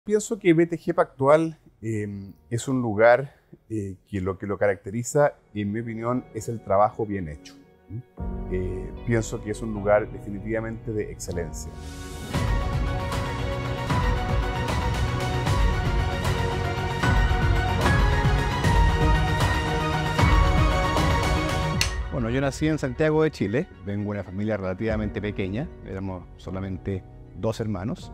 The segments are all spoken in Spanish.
Pienso que BTG Pactual es un lugar que lo caracteriza, en mi opinión, es el trabajo bien hecho. Pienso que es un lugar definitivamente de excelencia. Bueno, yo nací en Santiago de Chile, vengo de una familia relativamente pequeña, éramos solamente 2 hermanos.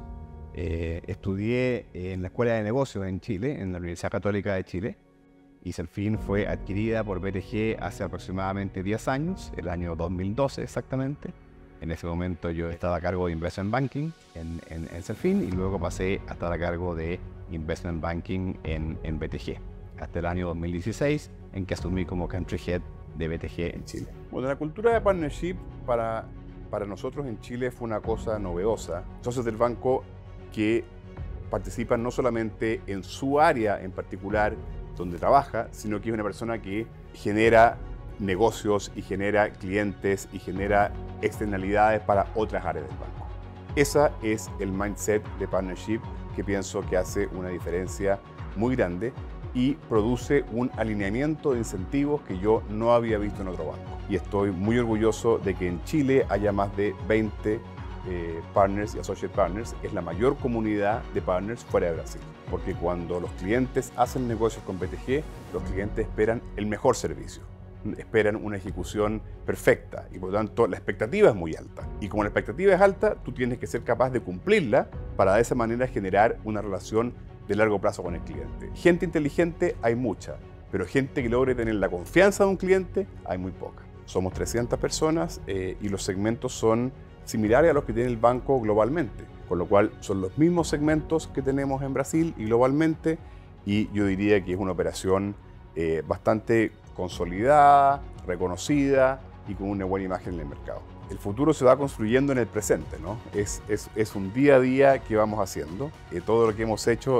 Estudié en la Escuela de Negocios en Chile, en la Universidad Católica de Chile, y Selfin fue adquirida por BTG hace aproximadamente 10 años, el año 2012 exactamente. En ese momento yo estaba a cargo de Investment Banking en Selfin y luego pasé a estar a cargo de Investment Banking en BTG, hasta el año 2016, en que asumí como Country Head de BTG en Chile. Bueno, la cultura de partnership para nosotros en Chile fue una cosa novedosa. Socios del banco que participan no solamente en su área en particular donde trabaja, sino que es una persona que genera negocios y genera clientes y genera externalidades para otras áreas del banco. Ese es el mindset de partnership que pienso que hace una diferencia muy grande y produce un alineamiento de incentivos que yo no había visto en otro banco. Y estoy muy orgulloso de que en Chile haya más de 20 partners y associate partners. Es la mayor comunidad de partners fuera de Brasil. Porque cuando los clientes hacen negocios con BTG, los clientes esperan el mejor servicio. Esperan una ejecución perfecta y por lo tanto la expectativa es muy alta. Y como la expectativa es alta, tú tienes que ser capaz de cumplirla para de esa manera generar una relación de largo plazo con el cliente. Gente inteligente hay mucha, pero gente que logre tener la confianza de un cliente hay muy poca. Somos 300 personas y los segmentos son similares a los que tiene el banco globalmente, con lo cual son los mismos segmentos que tenemos en Brasil y globalmente, y yo diría que es una operación bastante consolidada, reconocida y con una buena imagen en el mercado. El futuro se va construyendo en el presente, ¿no? Es un día a día que vamos haciendo. Todo lo que hemos hecho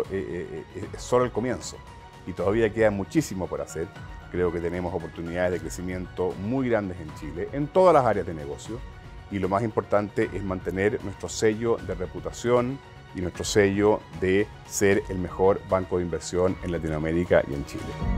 es solo el comienzo y todavía queda muchísimo por hacer. Creo que tenemos oportunidades de crecimiento muy grandes en Chile, en todas las áreas de negocio, y lo más importante es mantener nuestro sello de reputación y nuestro sello de ser el mejor banco de inversión en Latinoamérica y en Chile.